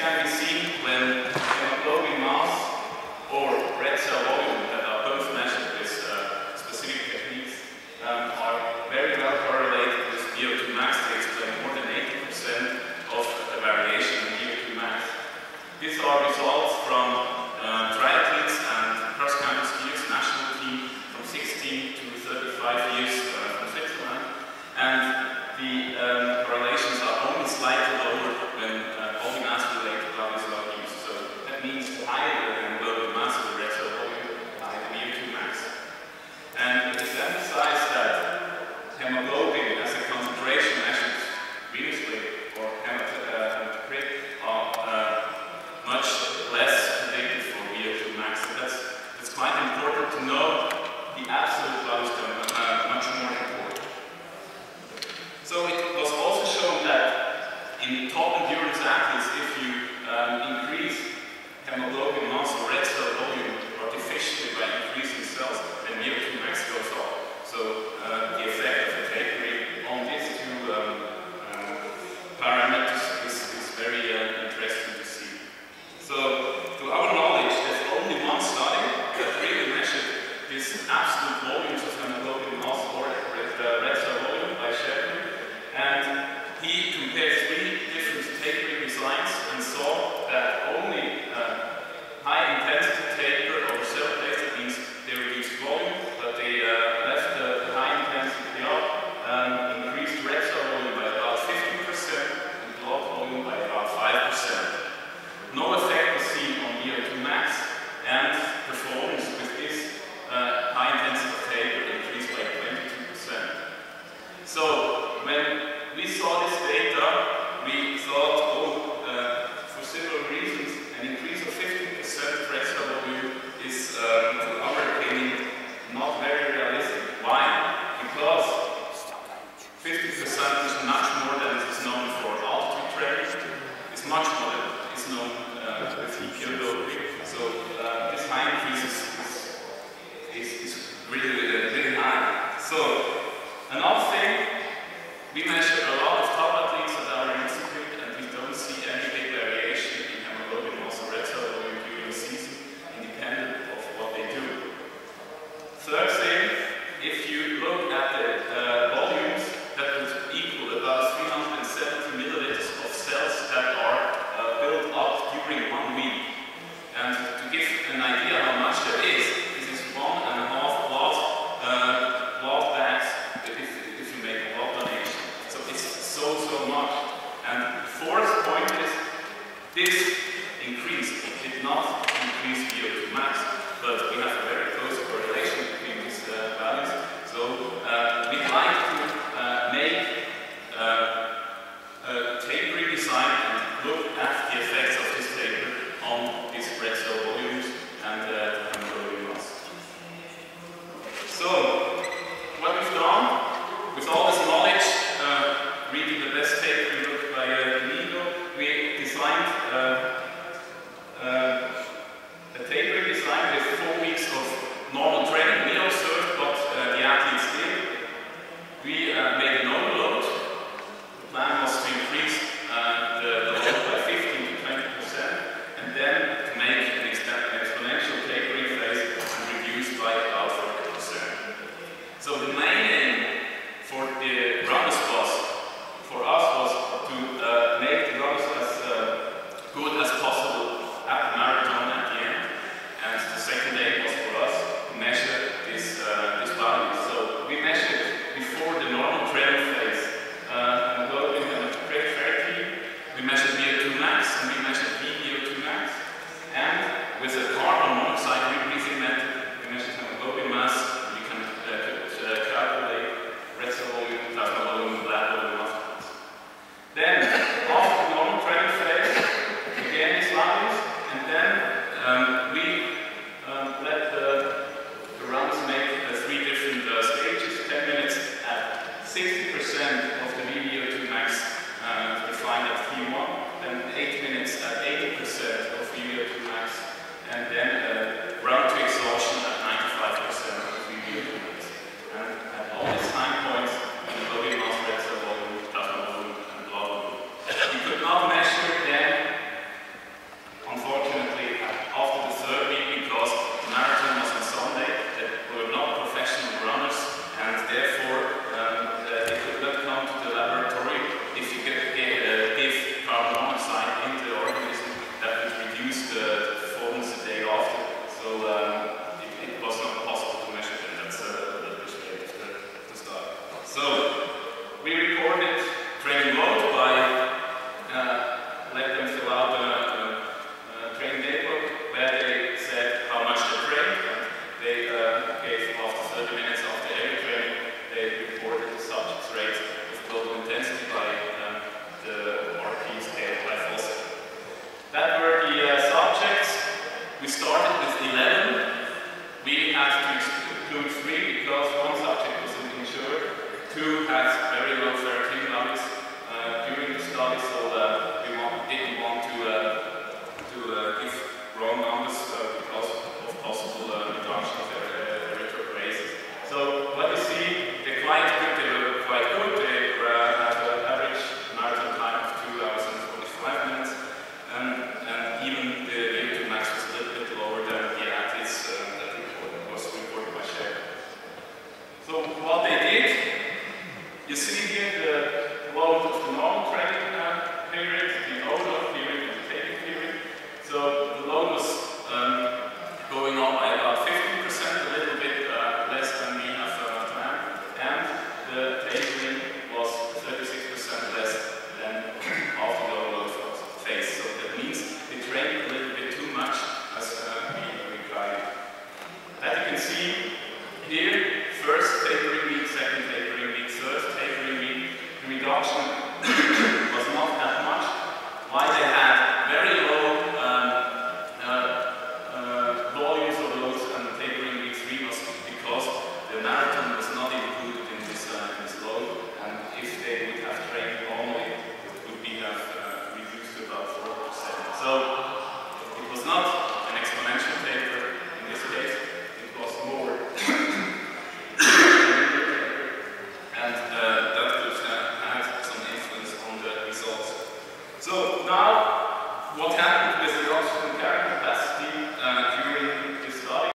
can be seen when hemoglobin mass or red cell volume that are both measured with specific techniques are very well correlated with VO2 max. They explain more than 80% of the variation in VO2 max. These are results from triathletes and cross-country skiers national team from 16 to 35 years from Switzerland, and the correlations are only slightly lower when body mass related values are used. So that means the higher the hemoglobin mass or the red cell volume, the higher the VO2 max. And it is emphasized that hemoglobin as a concentration measured venously or hematocrit are much less predictive for VO2 max. So that's quite important to know. The absolute values are much more important. So it was also shown that in top endurance athletes, if you increase hemoglobin mass or red cell volume artificially by increasing cells, then VO2 max goes up. So the effect of the tapering on these two parameters is very interesting to see. So to our knowledge, there's only one study that really measured these absolute volumes of hemoglobin mass or red cell volume by Shepard, and he compared 3 different tapering designs and saw that only high intensity taper over cell plates, that means they reduced volume, but they left the high intensity up, increased red cell volume by about 50% and blood volume by about 5%. No effect was seen on VO2 max, and performance with this high intensity taper increased by 22%. So when we saw this data, we thought, for several reasons, an increase of 15% red cell volume is, to our opinion, not very realistic. Why? Because 50% is much more than is known for altitude training. It's much more than is known with pure doping. So this high increase is really high. So another thing, we measure a lot of top athletes at our institute, and we don't see any big variation in hemoglobin mass or red cell volume during the season, independent of what they do. Third thing, if you look at the volumes, that would equal about 370 milliliters of cells that are built up during 1 week. And to give an idea how much there is, this is 1.5 blood bags if you make a blood donation. So it's so much. And the fourth point is, this increase, it did not increase VO2 max, but we have a very close correlation between these values. So we'd like to make a tapering design and look at the effects of this taper on these red cell volumes and hemoglobin mass. So what we've done with all this knowledge, reading the best tapering book by Nico, we designed a tapering design with 4 weeks of We started with 11. We had to exclude 3 because one subject wasn't insured. 2 had very low ferritin levels during the study, so we didn't want to give wrong numbers because of possible reduction of erythropoiesis. So what you see, they're quite good, they were quite good. They had an average marathon time of 2 hours and 45 minutes, and even the